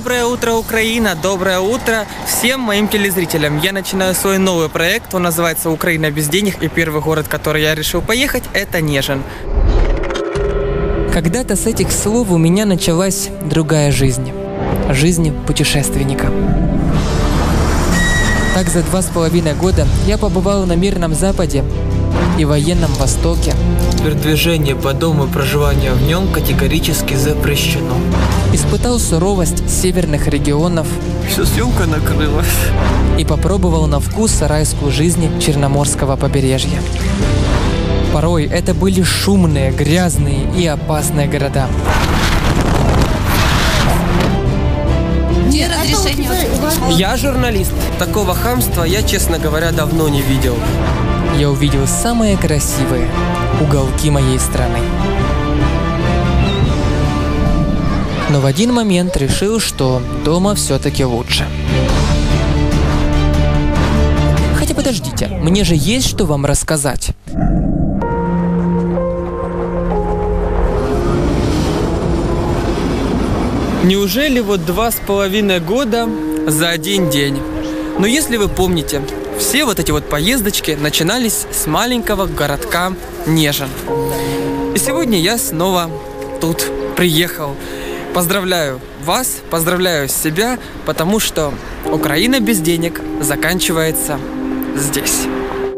Доброе утро, Украина! Доброе утро всем моим телезрителям! Я начинаю свой новый проект, он называется «Украина без денег», и первый город, в который я решил поехать, это Нежин. Когда-то с этих слов у меня началась другая жизнь. Жизнь путешественника. Так за 2,5 года я побывал на Мирном Западе и военном Востоке. Передвижение по дому и проживание в нем категорически запрещено. Испытал суровость северных регионов. Все, съемка накрылась. И попробовал на вкус райскую жизнь Черноморского побережья. Порой это были шумные, грязные и опасные города. Где разрешение? Я журналист. Такого хамства я, честно говоря, давно не видел. Я увидел самые красивые уголки моей страны. Но в один момент решил, что дома все-таки лучше. Хотя подождите, мне же есть что вам рассказать. Неужели вот 2,5 года за один день? Но если вы помните, все вот эти вот поездочки начинались с маленького городка Нежин. И сегодня я снова тут приехал. Поздравляю вас, поздравляю себя, потому что Украина без денег заканчивается здесь.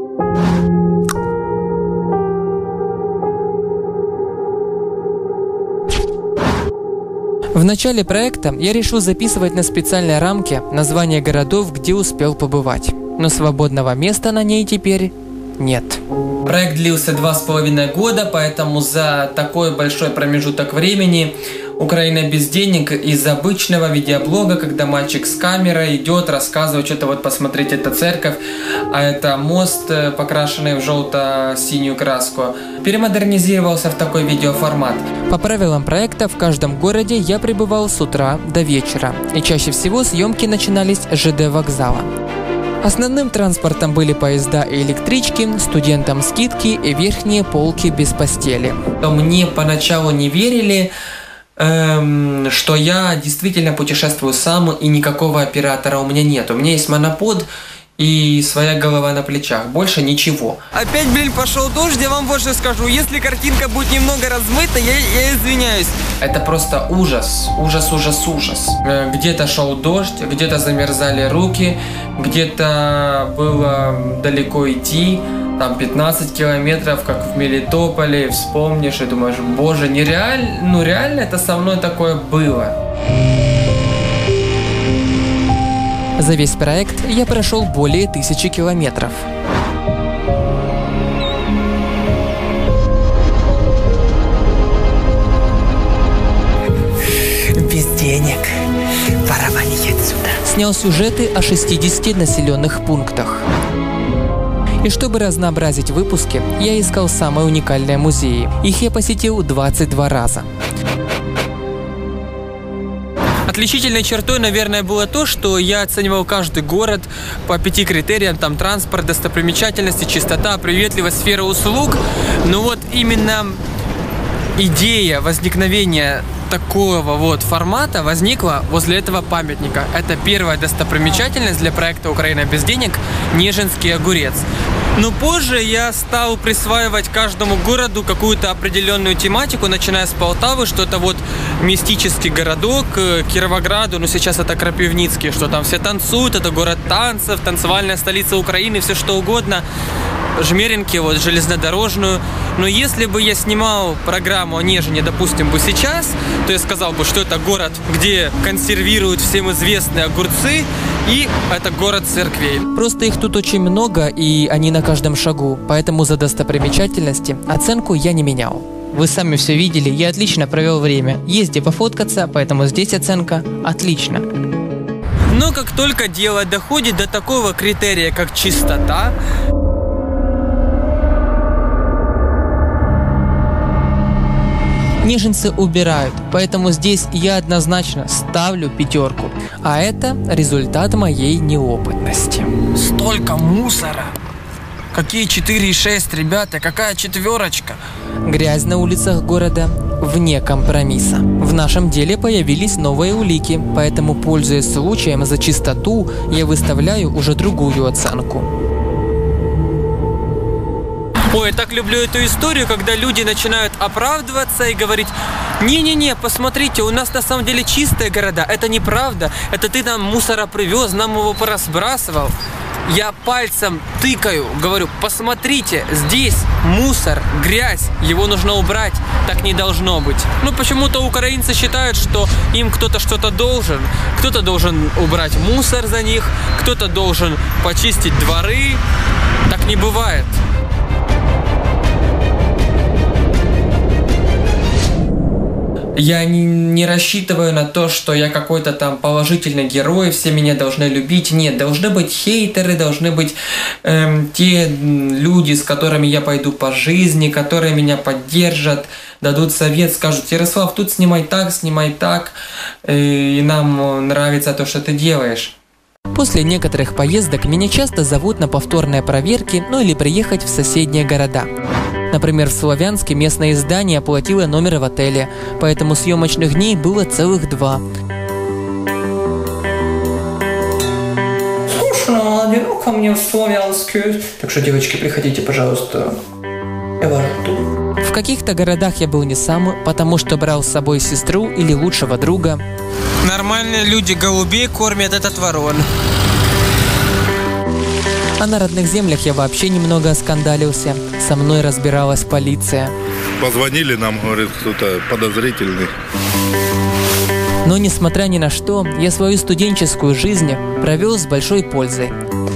В начале проекта я решил записывать на специальной рамке названия городов, где успел побывать. Но свободного места на ней теперь нет. Проект длился 2,5 года, поэтому за такой большой промежуток времени Украина без денег из обычного видеоблога, когда мальчик с камерой идет, рассказывает что-то, вот посмотрите, это церковь, а это мост, покрашенный в желто-синюю краску, перемодернизировался в такой видеоформат. По правилам проекта в каждом городе я пребывал с утра до вечера, и чаще всего съемки начинались с ЖД вокзала. Основным транспортом были поезда и электрички, студентам скидки и верхние полки без постели. Мне поначалу не верили, что я действительно путешествую сам и никакого оператора у меня нет. У меня есть монопод и своя голова на плечах. Больше ничего. Опять, пошел дождь, я вам больше скажу. Если картинка будет немного размыта, я извиняюсь. Это просто ужас. Ужас, ужас, ужас. Где-то шел дождь, где-то замерзали руки, где-то было далеко идти. Там 15 километров, как в Мелитополе, вспомнишь и думаешь, боже, нереально, реально это со мной такое было. За весь проект я прошел более 1000 километров. Без денег. Пора валить отсюда. Снял сюжеты о 60 населенных пунктах. И чтобы разнообразить выпуски, я искал самые уникальные музеи. Их я посетил 22 раза. Отличительной чертой, наверное, было то, что я оценивал каждый город по 5 критериям. Там транспорт, достопримечательности, чистота, приветливость, сфера услуг. Но вот именно идея возникновения такого вот формата возникла возле этого памятника. Это первая достопримечательность для проекта «Украина без денег» – Нежинский огурец. Но позже я стал присваивать каждому городу какую-то определенную тематику, начиная с Полтавы, что это вот мистический городок, Кировограду, сейчас это Крапивницкий, что там все танцуют, это город танцев, танцевальная столица Украины, все что угодно. Жмеринки, вот железнодорожную. Но если бы я снимал программу о Нежине, допустим, бы сейчас, то я сказал бы, что это город, где консервируют всем известные огурцы, и это город церквей. Просто их тут очень много, и они на каждом шагу, поэтому за достопримечательности оценку я не менял. Вы сами все видели, я отлично провел время. Есть где пофоткаться, поэтому здесь оценка отлично. Но как только дело доходит до такого критерия, как чистота, нежинцы убирают, поэтому здесь я однозначно ставлю 5. А это результат моей неопытности. Столько мусора! Какие 4,6, ребята? Какая 4? Грязь на улицах города вне компромисса. В нашем деле появились новые улики, поэтому, пользуясь случаем, за чистоту я выставляю уже другую оценку. Ой, я так люблю эту историю, когда люди начинают оправдываться и говорить: не-не-не, посмотрите, у нас на самом деле чистые города, это неправда, это ты нам мусора привез, нам его поразбрасывал. Я пальцем тыкаю, говорю: посмотрите, здесь мусор, грязь, его нужно убрать, так не должно быть. Ну, почему-то украинцы считают, что им кто-то что-то должен. Кто-то должен убрать мусор за них, кто-то должен почистить дворы. Так не бывает. Я не рассчитываю на то, что я какой-то там положительный герой, все меня должны любить. Нет, должны быть хейтеры, должны быть те люди, с которыми я пойду по жизни, которые меня поддержат, дадут совет, скажут: Ярослав, тут снимай так, и нам нравится то, что ты делаешь. После некоторых поездок меня часто зовут на повторные проверки, ну или приехать в соседние города. Например, в Славянске местное издание оплатило номер в отеле, поэтому съемочных дней было целых 2. Скучно, одиноко мне в Славянске. Так что, девочки, приходите, пожалуйста. Я вас жду. В каких-то городах я был не сам, потому что брал с собой сестру или лучшего друга. Нормальные люди голубей кормят этот ворон. А на родных землях я вообще немного оскандалился. Со мной разбиралась полиция. Позвонили нам, говорит, кто-то подозрительный. Но несмотря ни на что, я свою студенческую жизнь провел с большой пользой.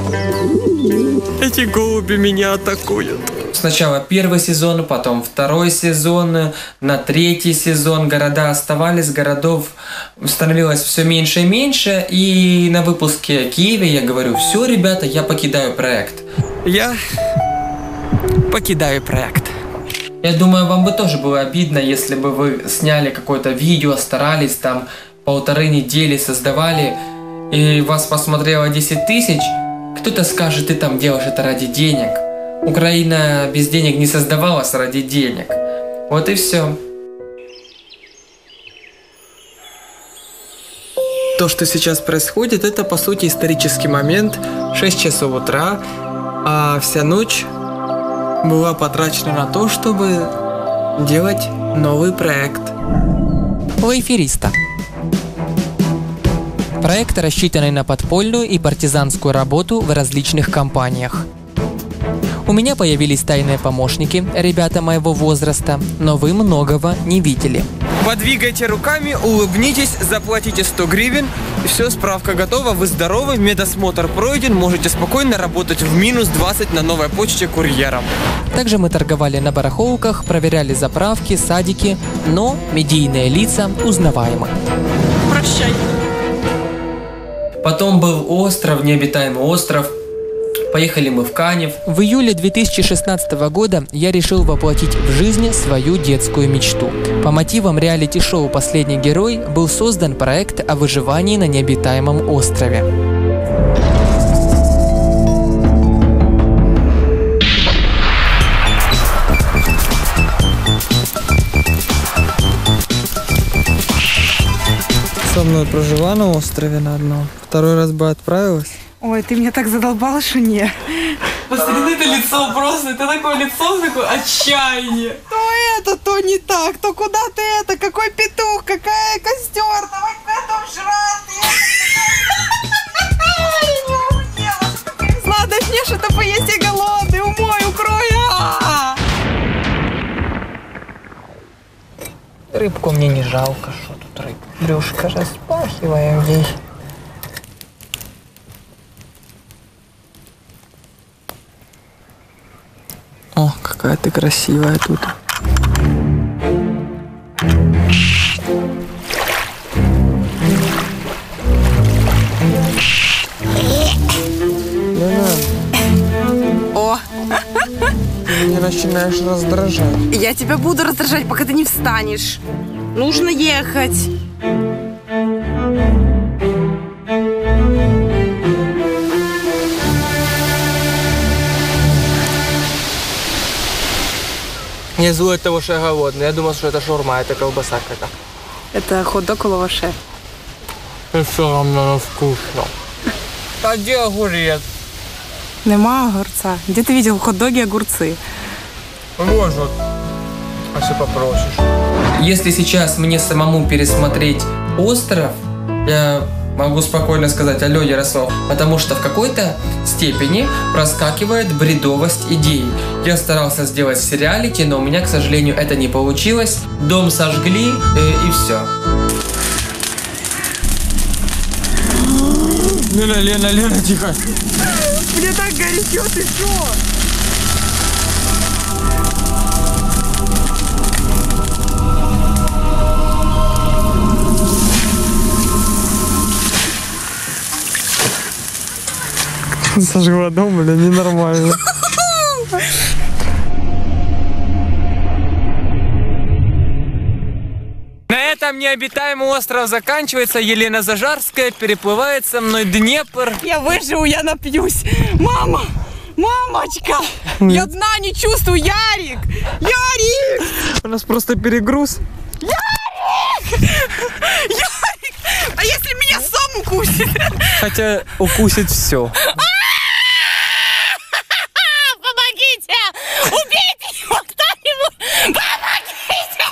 Эти голуби меня атакуют. Сначала первый сезон, потом второй сезон, на третий сезон города оставались, городов становилось все меньше и меньше. И на выпуске Киеве я говорю: все, ребята, я покидаю проект. Я покидаю проект. Я думаю, вам бы тоже было обидно, если бы вы сняли какое-то видео, старались там 1,5 недели, создавали, и вас посмотрело 10 тысяч. Кто-то скажет: ты там делаешь это ради денег. Украина без денег не создавалась ради денег. Вот и все. То, что сейчас происходит, это по сути исторический момент. 6 часов утра, а вся ночь была потрачена на то, чтобы делать новый проект. Лайфериста. Проект, рассчитанный на подпольную и партизанскую работу в различных компаниях. У меня появились тайные помощники, ребята моего возраста, но вы многого не видели. Подвигайте руками, улыбнитесь, заплатите 100 гривен. Все, справка готова, вы здоровы, медосмотр пройден, можете спокойно работать в минус 20 на новой почте курьером. Также мы торговали на барахолках, проверяли заправки, садики, но медийные лица узнаваемы. Прощай. Потом был остров, необитаемый остров. Поехали мы в Канев. В июле 2016 года я решил воплотить в жизнь свою детскую мечту. По мотивам реалити-шоу «Последний герой» был создан проект о выживании на необитаемом острове. Со мной прожила на острове на одном. Второй раз бы отправилась. Ой, ты меня так задолбала, что не. Посмотри, это лицо просто, это такое лицо, такое отчаяние. То это, то не так, то куда ты это, какой петух, какая костер, давай петух жрать. Надо мне что-то поесть, я голодный, умой, укрой. Рыбку мне не жалко, что тут рыбка. Брюшко распахиваем здесь. О, какая ты красивая тут. О, Ты меня начинаешь раздражать. я тебя буду раздражать, пока ты не встанешь. Нужно ехать. Я злой от того, что я голодный. Я думал, что это шаурма, это колбаса какая-то. Это хот-дог у лаваше. И все равно вкусно. А где огурец? Нема огурца. Где ты видел в хот-доге огурцы? Вот. А если попросишь? Если сейчас мне самому пересмотреть «Остров», я могу спокойно сказать: алло, Ярослав, потому что в какой-то степени проскакивает бредовость идей. Я старался сделать сериалити, но у меня, к сожалению, это не получилось. Дом сожгли и все. Лена, тихо. Мне так горячо, ты что? Сожгла дом, бля, ненормально. На этом необитаемый остров заканчивается. Елена Зажарская переплывает со мной Днепр. Я выживу, я напьюсь. Мама! Мамочка! Я дна не чувствую, Ярик! Ярик! У нас просто перегруз. Ярик! А если меня сам укусит? Хотя укусит все. Помогите! Убейте его кто-нибудь! Помогите!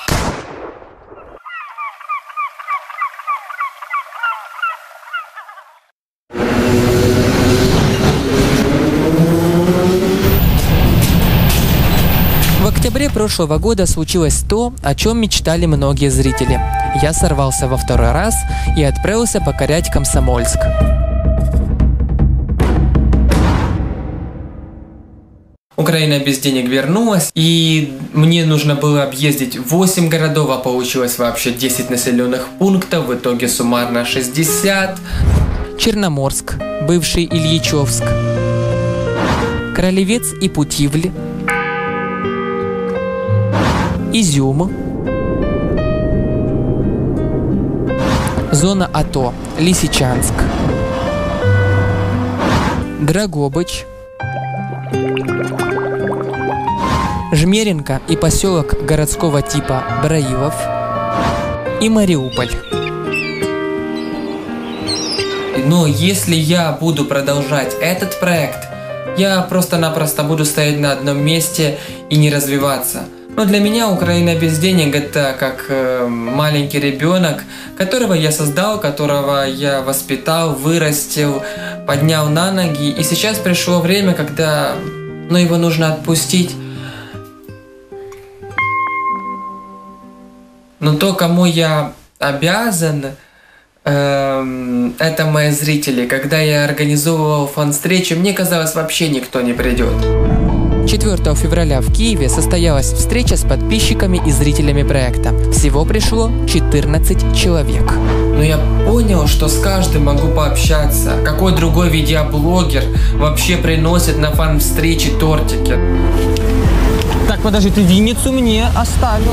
В октябре прошлого года случилось то, о чем мечтали многие зрители. Я сорвался во второй раз и отправился покорять Комсомольск. Украина без денег вернулась, и мне нужно было объездить 8 городов, а получилось вообще 10 населенных пунктов, в итоге суммарно 60. Черноморск, бывший Ильичевск, Кролевец и Путивль, Изюм, зона АТО, Лисичанск, Драгобыч, Жмеринка и поселок городского типа Браилов и Мариуполь. Но если я буду продолжать этот проект, я просто-напросто буду стоять на одном месте и не развиваться. Но для меня Украина без денег — это как маленький ребенок, которого я создал, которого я воспитал, вырастил, поднял на ноги. И сейчас пришло время, когда его нужно отпустить. Но то, кому я обязан, это мои зрители. Когда я организовывал фан-встречи, мне казалось, вообще никто не придет. 4 февраля в Киеве состоялась встреча с подписчиками и зрителями проекта. Всего пришло 14 человек. Но я понял, что с каждым могу пообщаться. Какой другой видеоблогер вообще приносит на фан-встречи тортики? Так, подожди, ты Винницу мне оставил.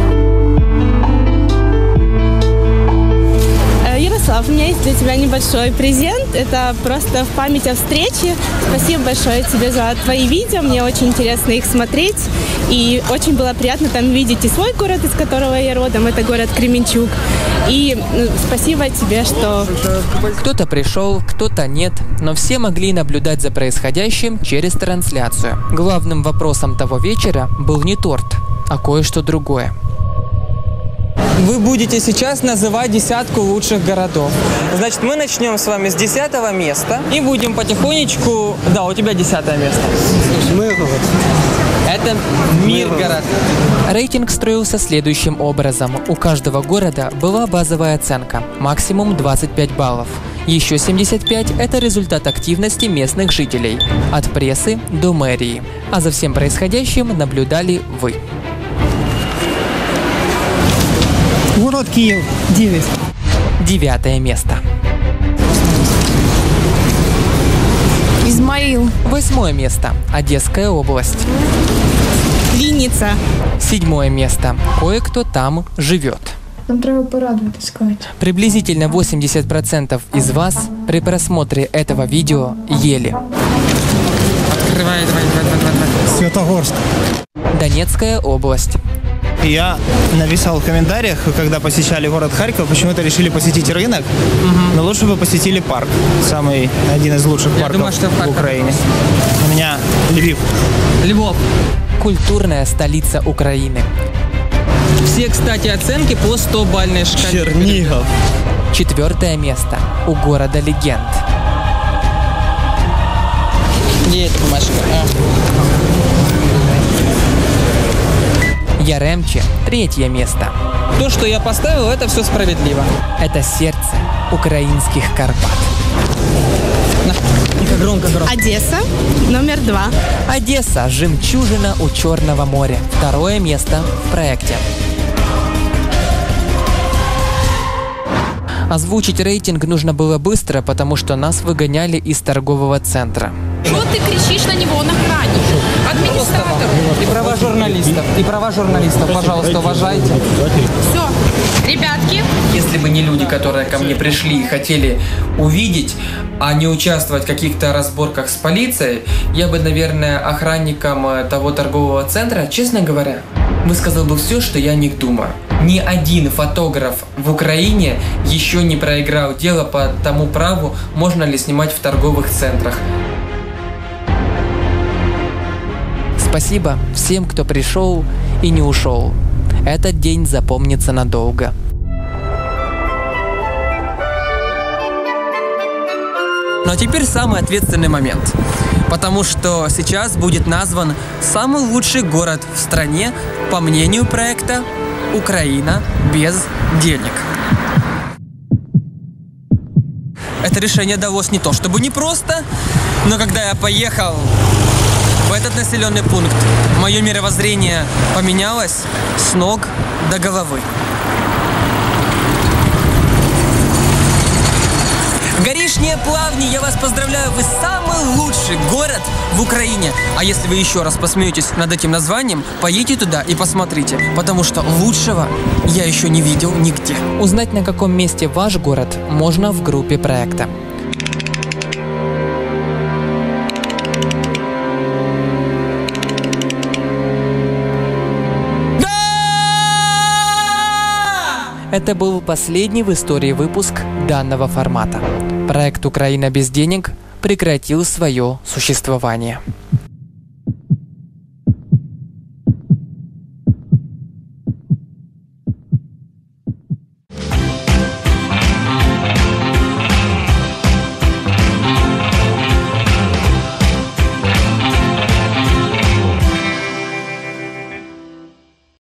Ярослав, у меня есть для тебя небольшой презент. Это просто в память о встрече. Спасибо большое тебе за твои видео. Мне очень интересно их смотреть. И очень было приятно там видеть и свой город, из которого я родом. Это город Кременчуг. И спасибо тебе, что... Кто-то пришел, кто-то нет, но все могли наблюдать за происходящим через трансляцию. Главным вопросом того вечера был не торт, а кое-что другое. Вы будете сейчас называть десятку лучших городов. Значит, мы начнем с вами с 10-го места и будем потихонечку... Да, у тебя 10-е место. Миргород. Это Миргород. Рейтинг строился следующим образом. У каждого города была базовая оценка, максимум 25 баллов. Еще 75 – это результат активности местных жителей, от прессы до мэрии. А за всем происходящим наблюдали вы. Город Киев, 9. 9-е место. Измаил. 8-е место. Одесская область. Винница. 7-е место. Кое-кто там живет. Нам треба порадувати, сказати. Приблизительно 80% из вас при просмотре этого видео ели. Открывай, давай. Светогорск. Донецкая область. Я написал в комментариях, когда посещали город Харьков, почему-то решили посетить рынок, но лучше бы посетили парк. Самый один из лучших парков думаю, что в Украине. У меня Львив. Львов. Культурная столица Украины. Все, кстати, оценки по 100-бальной шкале. Чернигов. 4 место у города легенд. Где эта бумажка? Яремче 3 место. То, что я поставил, это все справедливо. Это сердце украинских Карпат. Тихо, громко. Одесса, номер 2. Одесса – жемчужина у Черного моря. 2 место в проекте. Озвучить рейтинг нужно было быстро, потому что нас выгоняли из торгового центра. Что ты кричишь на него, он охранник? Администратор. И права журналистов, пожалуйста, уважайте. Все, ребятки, Если бы не люди, которые ко мне пришли и хотели увидеть, а не участвовать в каких-то разборках с полицией, я бы, наверное, охранникам того торгового центра, честно говоря, высказал бы все, что я о них думаю. Ни один фотограф в Украине еще не проиграл дело по тому праву, можно ли снимать в торговых центрах. Спасибо всем, кто пришел и не ушел. Этот день запомнится надолго. Ну а теперь самый ответственный момент. Потому что сейчас будет назван самый лучший город в стране, по мнению проекта «Украина без денег». Это решение далось не то чтобы непросто, но когда я поехал в этот населенный пункт, мое мировоззрение поменялось с ног до головы. Горишние Плавни, я вас поздравляю, вы самый лучший город в Украине. А если вы еще раз посмеетесь над этим названием, поедете туда и посмотрите, потому что лучшего я еще не видел нигде. Узнать, на каком месте ваш город, можно в группе проекта. Это был последний в истории выпуск данного формата. Проект «Украина без денег» прекратил свое существование.